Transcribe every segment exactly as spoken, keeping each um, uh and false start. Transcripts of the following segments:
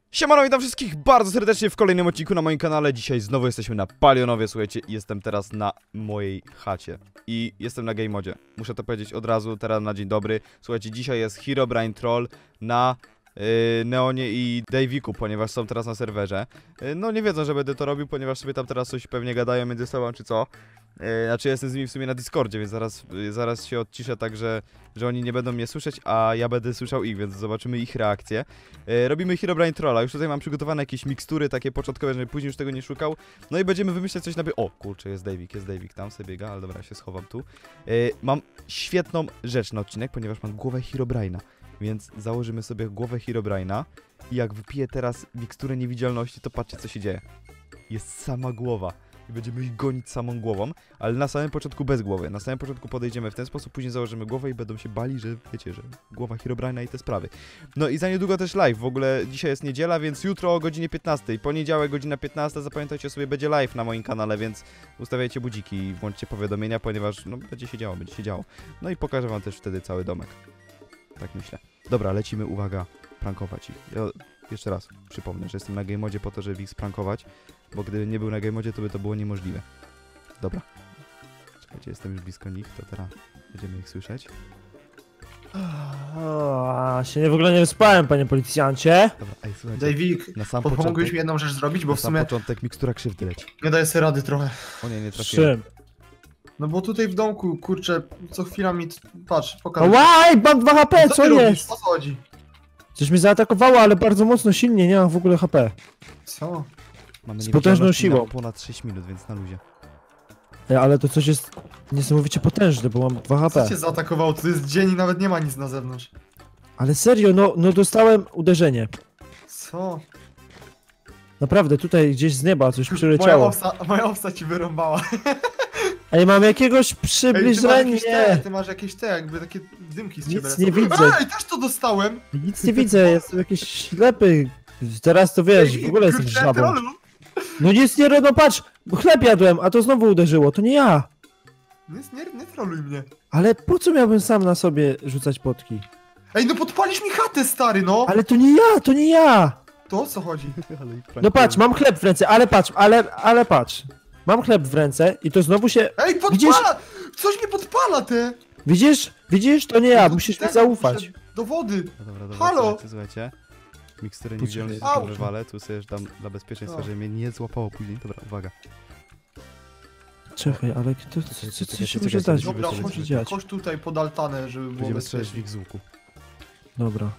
Siemano, witam wszystkich bardzo serdecznie w kolejnym odcinku na moim kanale. Dzisiaj znowu jesteśmy na Palionowie, słuchajcie, i jestem teraz na mojej chacie. I jestem na game modzie. Muszę to powiedzieć od razu, teraz na dzień dobry. Słuchajcie, dzisiaj jest Herobrine Troll na yy, Neonie i Daviku, ponieważ są teraz na serwerze. Yy, no nie wiedzą, że będę to robił, ponieważ sobie tam teraz coś pewnie gadają między sobą, czy co. Yy, znaczy jestem z nimi w sumie na Discordzie, więc zaraz, yy, zaraz się odciszę tak, że, że oni nie będą mnie słyszeć, a ja będę słyszał ich, więc zobaczymy ich reakcję. Yy, robimy Herobrine Trolla, już tutaj mam przygotowane jakieś mikstury takie początkowe, żeby później już tego nie szukał. No i będziemy wymyślać coś na by... O, kurczę, jest Davik, jest Davik, tam sobie biega, ale dobra, ja się schowam tu. Yy, mam świetną rzecz na odcinek, ponieważ mam głowę Herobrine'a, więc założymy sobie głowę Herobrine'a i jak wypiję teraz miksturę niewidzialności, to patrzcie, co się dzieje. Jest sama głowa. I będziemy ich gonić samą głową, ale na samym początku bez głowy. Na samym początku podejdziemy w ten sposób, później założymy głowę i będą się bali, że wiecie, że głowa Herobrine'a i te sprawy. No i za niedługo też live, w ogóle dzisiaj jest niedziela, więc jutro o godzinie piętnastej, poniedziałek godzina piętnasta, zapamiętajcie sobie, będzie live na moim kanale, więc ustawiajcie budziki i włączcie powiadomienia, ponieważ no będzie się działo, będzie się działo. No i pokażę wam też wtedy cały domek. Tak myślę. Dobra, lecimy, uwaga, prankować ich. Ja jeszcze raz przypomnę, że jestem na game modzie po to, żeby ich sprankować, bo gdyby nie był na game modzie, to by to było niemożliwe. Dobra. Czekajcie, jestem już blisko nich, to teraz będziemy ich słyszeć. O, się w ogóle nie wyspałem, panie policjancie. Dobra, ej, słuchajcie. Davik, na sam pomogłeś początek, mi jedną rzecz zrobić, bo na w sam sumie początek mikstura krzywdy leci. nie daję sobie rady trochę. O nie, nie Z trafiłem. czym? No bo tutaj w domku, kurczę, co chwila mi... Patrz, pokaż. Łaj, mam dwa H P, co ty robisz? jest? O co chodzi? Coś mnie zaatakowało, ale bardzo mocno, silnie, nie mam w ogóle H P. Co? Mamy z potężną niewidzialność siłą. na ponad sześć minut, więc na luzie. Ej, ale to coś jest niesamowicie potężne, bo mam dwa H Co P. cię zaatakowało? To jest dzień i nawet nie ma nic na zewnątrz. Ale serio, no, no dostałem uderzenie. Co? Naprawdę, tutaj gdzieś z nieba coś Moja przyleciało. owsa, moja owsa ci wyrąbała. Ej, mam jakiegoś Ej, ty masz przybliżenie. jakieś te, ty masz jakieś te, jakby takie dymki z ciebie. Nic nie lecą. widzę. Ej, też to dostałem! Nic nie widzę, jestem jakiś ślepy. Teraz to wiesz, w ogóle jestem Kurczę, żabą. trollu. No nic nie, no patrz, chleb jadłem, a to znowu uderzyło, to nie ja. Nie, nie, nie troluj mnie. Ale po co miałbym sam na sobie rzucać potki? Ej, no podpalisz mi chatę, stary, no! Ale to nie ja, to nie ja! To o co chodzi? Ale ich No patrz, prankujemy. mam chleb w ręce, ale patrz, ale, ale patrz. Mam chleb w ręce i to znowu się... Ej, podpala! Widzisz? Coś mnie podpala, te! Widzisz? Widzisz? To nie ja, Do musisz mi tego zaufać. muszę- Do wody! No dobra, dobra, Halo! słuchajcie, słuchajcie. Mikstury niewidzialności Au! to wywalę, tu sobie już dam dla bezpieczeństwa, O. żeby mnie nie złapało później. Dobra, uwaga. Czekaj, ale to, co, co, co czekaj, się czekaj, może czekaj, zdać? czekaj, Dobra, Co się czekaj, może chodź, dziać? chodź tutaj pod altanę, żeby było Będziemy strzelać w bezpiecznie. ich z łuku. Dobra.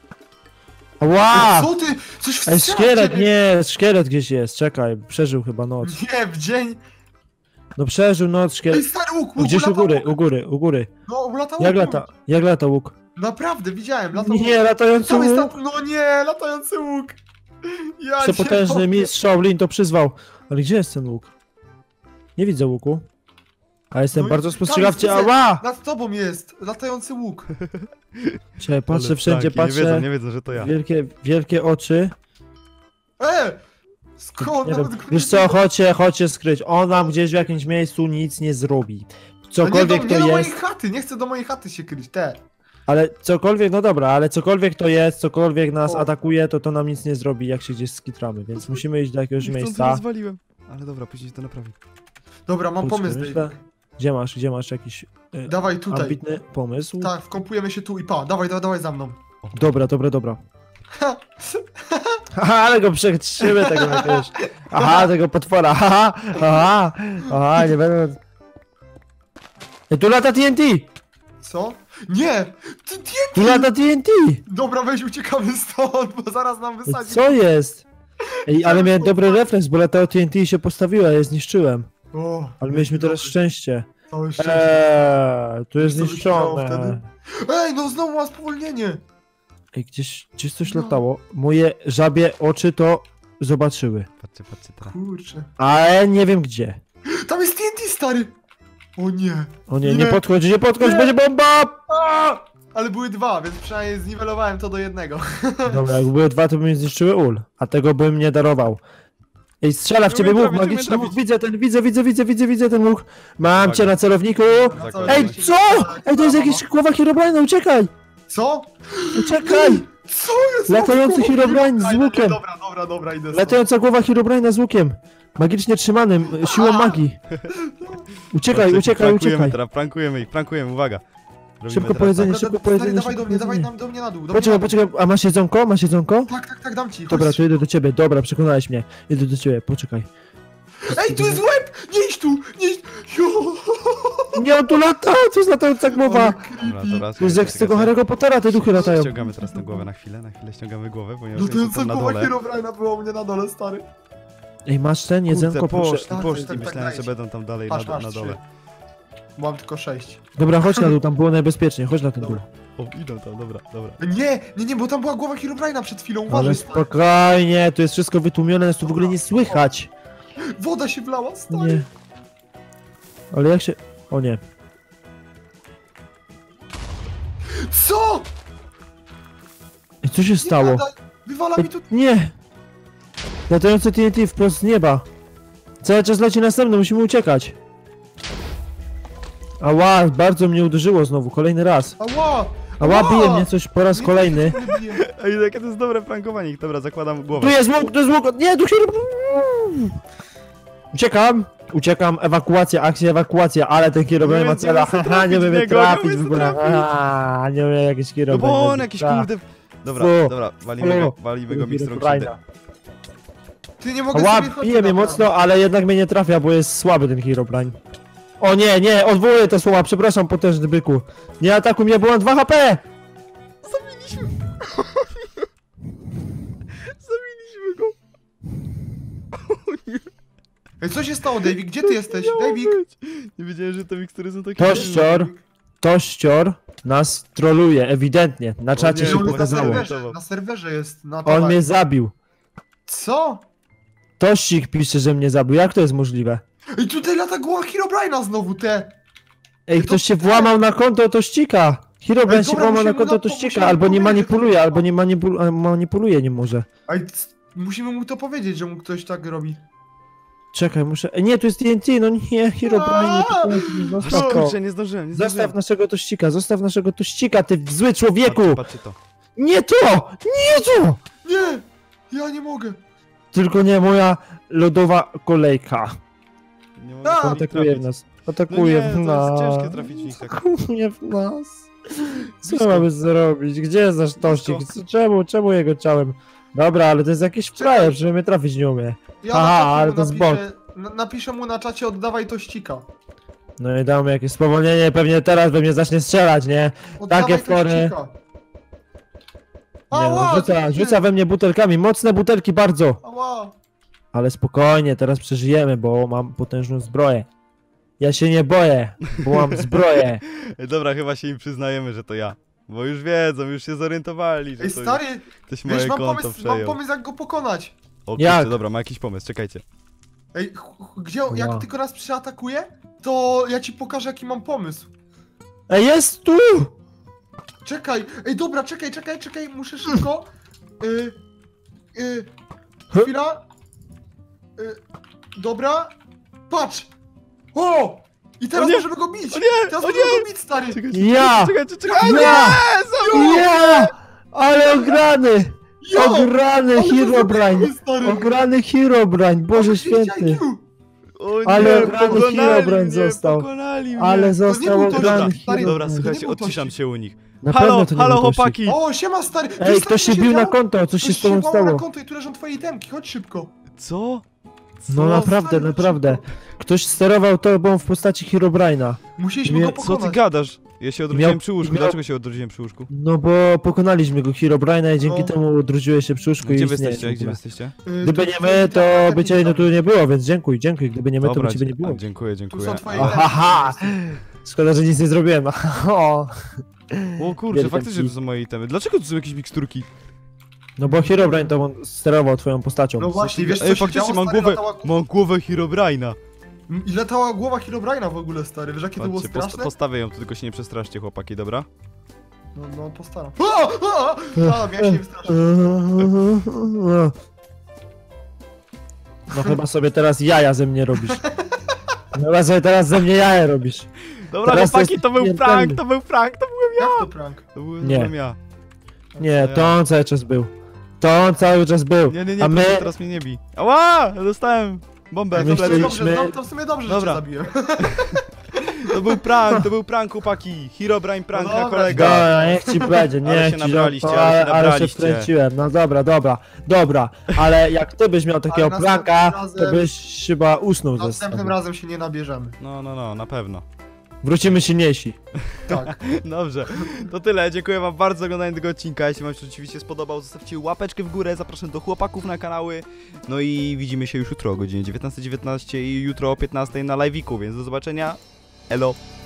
Ała! Co ty? Coś Ej, wstrzela szkielet, ciebie. nie, szkielet gdzieś jest, czekaj, przeżył chyba noc. Nie, w dzień! No przeżył noc, Ej, szkielet. stary łuk, łuk, Gdzieś u lata góry, łuk. u góry, u góry. No, lata Jak łuk. lata, jak lata łuk? Naprawdę, widziałem, lata łuk. Nie, latający Cały łuk. stan... No nie, latający łuk! Ja cię Przepotężny mogę. mistrz Shaolin to przyzwał. Ale gdzie jest ten łuk? Nie widzę łuku. A jestem No i bardzo tam spostrzegawczy. jest, Ała! Nad tobą jest, latający łuk. Czekaj, patrzę Ale wszędzie, pranki, Nie wiedzą, patrzę. nie wiedzą, że to ja. Wielkie, wielkie oczy. E! Skąd? Nie wiem. Nawet go Wiesz nie co, widzę. chodźcie, chodźcie skryć. On nam gdzieś w jakimś miejscu nic nie zrobi. No nie Cokolwiek do, to nie do mojej jest. chaty, nie chcę do mojej chaty się kryć, te. Ale cokolwiek, no dobra, ale cokolwiek to jest, cokolwiek nas O. atakuje, to to nam nic nie zrobi, jak się gdzieś skitramy. Więc musimy iść do jakiegoś Niechcący miejsca. rozwaliłem. Ale dobra, później się to naprawi. Dobra, mam Kurczę, pomysł, myślę- Dave. Gdzie masz, gdzie masz jakiś y, Dawaj tutaj. ambitny pomysł? Tak, wkąpujemy się tu i pa, dawaj, dawaj, dawaj za mną. Dobra, dobra, dobra. Haha, ale go przetrzymy tego jakiegoś. Aha, tego potwora. Haha, aha, aha, nie będę. Ej, tu lata T N T! Co? Nie! Ty, ty, Tu lata T N T! Dobra, weź uciekamy stąd, bo zaraz nam Ej, wysadzi. co jest? Ej, ale miałem dobry refleks, bo latało T N T i się postawiło, a je zniszczyłem. O, Ale mieliśmy teraz dobrze. szczęście. Całe szczęście. Eee, tu jest Co by się działo zniszczone. wtedy? Ej, no znowu ma spowolnienie! Ej, gdzieś, gdzieś coś No. latało. Moje żabie oczy to zobaczyły. Patrzcie, patrzcie teraz. Kurczę. Ale nie wiem gdzie. Tam jest T N T, stary! O nie. O nie, nie Nie. podchodź, nie podchodź, Nie. będzie bomba! A! Ale były dwa, więc przynajmniej zniwelowałem to do jednego. Dobra, jak były dwa, to by mi zniszczyły ul. A tego bym nie darował. Ej, strzela w Nie ciebie umiem łuk, trafić, nie magiczny umiem łuk, trafić. widzę ten, widzę, widzę, widzę, widzę, widzę ten łuk. Mam Uwaga. cię na celowniku. Na Ej, całe Ej, szczęście. co? Ej, to jest jakiś głowa Herobrine, uciekaj! Co? Uciekaj! Co jest? Latający Herobrine z Herobrine, łukiem. Dobra, dobra, dobra, idę stąd. Latająca głowa Herobrine'a z łukiem. Magicznie trzymanym, y, siłą magii. Uciekaj, Patrzcie, uciekaj, prankujemy uciekaj. teraz, prankujemy ich, prankujemy, uwaga. Robimy Szybko teraz powiedzenie, Dobra, szybko stary, powiedzenie, dawaj szybko do mnie, dawaj powiedzenie. nam, do mnie na dół, do Poczekaj, mnie na dół. poczekaj, a masz jedzonko? Masz jedzonko? Tak, tak, tak, dam ci. Dobra, chodź. to idę do ciebie, dobra, przekonałeś mnie. Idę do ciebie, poczekaj. Ej, tu jest łeb! Nie idź tu! Nie idź... Jo! Nie, on tu lata, co jest latająca głowa? Ale Dobra, creepy. to raz, To jest jak z tego Harry'ego Pottera te duchy latają. Ściągamy teraz tę głowę na chwilę, na chwilę ściągamy głowę, ponieważ No to jestem jest tam na głowa dole. Herobrine'a było u mnie na dole, stary. Ej, masz ten jedzonko, Kurde, proszę. poszli, Tak, poszli, tak, tak, myślałem, dajcie. że będą tam dalej Patrz, na, masz na dole. trzy. Mam tylko sześć. Dobra, chodź na dół, tam było najbezpieczniej, chodź na ten dół. O, idą tam, dobra, dobra. Nie, nie, nie, bo tam była głowa Herobrine'a przed chwilą, Ale uważaj, stary. spokojnie, tu jest wszystko wytłumione, nas tu w ogóle nie słychać. Woda się wlała, stary. Nie. Ale jak się... O nie. Co? Ej, co się Nie stało? gadaj. Wywala mi tu... Nie! Latające T N T wprost z nieba. Cały czas leci następny, musimy uciekać. Ała, bardzo mnie uderzyło znowu, kolejny raz. Ała! Ała, bije mnie coś po raz kolejny. Ej, jakie to jest dobre prankowanie ich, dobra, zakładam głowę. Tu jest łuk, tu jest łuk! Nie, tu się... Uciekam! Uciekam, ewakuacja, akcja, ewakuacja, ale ten kierowca Nie ma wiem, cela, nie wiem, co haha, nie trafić umie w niego, nie trafić umie w co ogóle, trafić. haha, nie umie jakiś No kierowca. bo on jakiś kurde... Dobra, Fu. dobra, walimy go, walimy go mistrą krzywdy. Ty nie mogę Ła, sobie chodzić bije mnie naprawdę. mocno, ale jednak mnie nie trafia, bo jest słaby ten Herobrine. O nie, nie, odwołuję te słowa, przepraszam, potężny byku. Nie atakuj mnie, bo mam dwa H P! Zabiliśmy go. O nie, Ej, co się stało, Davik? Gdzie ty jesteś? miało Davik? być. Nie wiedziałem, że te mikstury są takie... Tościor, tościor nas troluje, ewidentnie, na czacie nie, się on na pokazało. serwerze, na serwerze jest, na On towarze. mnie zabił. Co? Tościk pisze, że mnie zabił, jak to jest możliwe? Ej, tutaj lata głowa Herobrine'a znowu, te! Ej, to ktoś się ty. włamał na konto Tościka! Herobrine Ej, się dobra, włamał na musimy konto na- Tościka, musimy albo nie powiedzieć, manipuluje, że- albo nie manipul manipuluje, nie może. Ej, c- musimy mu to powiedzieć, że mu ktoś tak robi. Czekaj, muszę... Ej, nie, tu jest T N T, no nie, Herobrine, nie, Aaa! to- zostaw to. Kurczę, nie zdążyłem, nie zdążyłem. Zostaw naszego Tościka, zostaw naszego Tościka, ty zły człowieku! Patrzcie, patrzcie to. Nie to! Nie to! Nie! Ja nie mogę! Tylko nie moja lodowa kolejka. Nie mogę A! tam ich Atakuje w trafić. nas. No Atakuje nie, w to nas. jest ciężkie trafić w nich tak. Atakuje w nas. Co Blisko. mamy zrobić? Gdzie jest nasz Tościk? Blisko. Czemu, czemu jego ciałem? Dobra, ale to jest jakiś frajer, że mnie trafić nie umie. Ja Aha, na czacie ale mu to jest napiszę, na, napiszę mu na czacie, oddawaj to ścika. No i damy jakieś spowolnienie, pewnie teraz we mnie zacznie strzelać, nie? Oddawaj Takie to fory. ścika. Nie no, Ała, rzuca, ty- rzuca we mnie butelkami, mocne butelki bardzo. Ała. Ale spokojnie, teraz przeżyjemy, bo mam potężną zbroję. Ja się nie boję, bo mam zbroję. Ej, dobra, chyba się im przyznajemy, że to ja. Bo już wiedzą, już się zorientowali, że Ej, to stary, ktoś wiesz, moje mam konto pomysł, mam przejął. pomysł jak go pokonać. O kurczę, Jak? dobra, ma jakiś pomysł, czekajcie. Ej, ch- ch- gdzie, Wow. jak tylko raz przyatakuje, to ja ci pokażę jaki mam pomysł. Ej, jest tu! Czekaj, ej dobra, czekaj, czekaj, czekaj, muszę szybko. Y, y, Huh? chwila. Y, dobra, patrz! O! I teraz O nie! możemy go bić! O nie! Teraz O możemy nie! go bić, stary! Czekajcie, Ja! czekajcie, czekajcie! Ja! Nie, Ja! Ale ograny! Ja! Ograny Ale to Herobrine! zrobimy, stary! Ograny Herobrine, Boże Mamy święty! pięć I Q. O nie, Ale ograny pokonali Herobrine mnie, został. Pokonali mnie. Ale nie został był to ograny dobra, stary. Dobra, Herobrine. słuchajcie, To nie był odciszam tościk. się u nich. Na Halo, pewno to nie halo był tościk. chłopaki! O, siema, stary! Ej, Wiesz, co ktoś się tu bił na działo? konto, coś Ktoś się z tobą włamał na stało. konto i tu leżą twoje itemki, chodź szybko. Co? No Co? naprawdę, stary, naprawdę. szybko. Ktoś sterował tobą w postaci Herobrine'a. Musieliśmy Nie, go Co pokonać. ty gadasz? Ja się odrodziłem Miał- przy łóżku, miał- dlaczego się odrodziłem przy łóżku? No bo pokonaliśmy go Herobrine'a i dzięki No. temu odrodziłeś się przy łóżku i Gdzie wy istniejesz jesteście? w Gdzie wy ogóle. jesteście? Y, Gdyby tu- nie my, tu- to tu- by cię no tu nie było, więc dziękuj, dziękuj. Gdyby nie my, to Dobra, by ciebie nie było. a, dziękuję, Tu dziękuję. są twoje A, itemki. Aha! Szkoda, że nic nie zrobiłem. O. O kurczę, Wielkie faktycznie to psi. są moje itemy. Dlaczego to są jakieś miksturki? No bo Herobrine to on sterował twoją postacią. No właśnie, wiesz co Ej, się faktycznie działo, mam stary, głowę, latała... mam głowę Herobrine'a. I latała głowa Herobrine'a w ogóle, stary, wiesz jakie to było Patrzcie, post straszne? postawię ją, tylko się nie przestraszcie, chłopaki, dobra? No, no, postaram. O! O! A, miałem się nie wystraszyć. No chyba sobie teraz jaja ze mnie robisz. Chyba sobie teraz ze mnie jaja robisz. Dobra, Teraz to chłopaki, jest to był śmiertelny. prank, to był prank, to byłem ja! Jak to prank? To byłem, Nie. byłem ja. Nie, to on cały czas był. To on cały czas był. Nie, nie, nie, A my... proszę, teraz mnie nie bij. Ała! Dostałem bombę A w my plecy. Dobrze, chcieliśmy- dobrze, no, to w sumie dobrze, Dobra. że cię zabiłem. To był prank, to był prank, chłopaki. Herobrine prank No na dobra, kolega. Dobra, niech ci będzie, Ale niech się ci nabraliście, to- ale się ale, ale się nabraliście. wkręciłem. No dobra, dobra, dobra, ale jak ty byś miał takiego następnym pranka, razem- to byś chyba usnął ze Następnym sobą. razem się nie nabierzemy. No, no, no, na pewno. Wrócimy silniejsi. Tak. Dobrze, to tyle. Dziękuję wam bardzo za oglądanie tego odcinka. Jeśli wam się oczywiście spodobał, zostawcie łapeczkę w górę. Zapraszam do chłopaków na kanały. No i widzimy się już jutro o godzinie dziewiętnastej dziewiętnaście i jutro o piętnastej na live'iku, więc do zobaczenia. Elo.